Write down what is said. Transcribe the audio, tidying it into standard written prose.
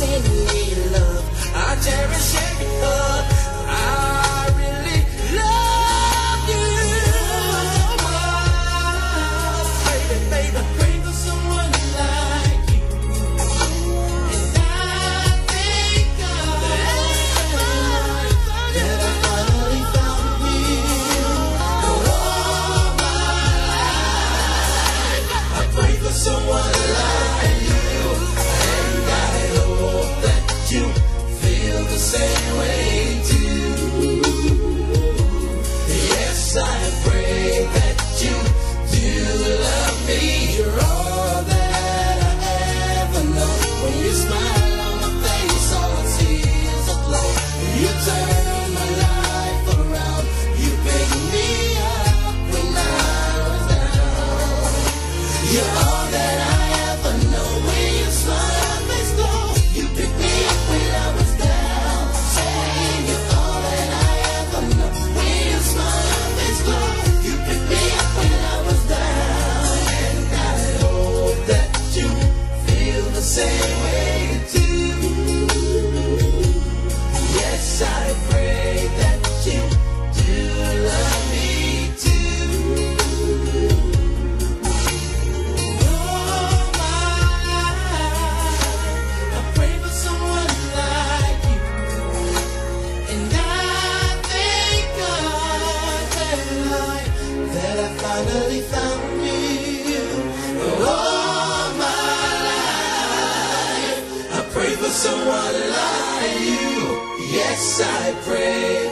send me love. I cherish every hug. I really love you. Baby, baby, pray for someone like you. And I thank God that I finally found you. All my life, I pray for someone like you. And I hope that you feel the same way too. Yes, I pray that you do love me. You're all that I ever know. When you smile on my face, all I see is a glow. You turn my life around. You pick me up when I was down. You're all that I ever know. When you smile, my face glow. You pick me up when I was down. Saying you're all that I ever know. When you smile, my face glow. You pick me up when I was down. And I hope that you feel the same way too. Yes, I pray that you do love me too. All my life, I pray for someone like you. And I thank God that I finally found you. All my life, I pray for someone like you. Yes, I pray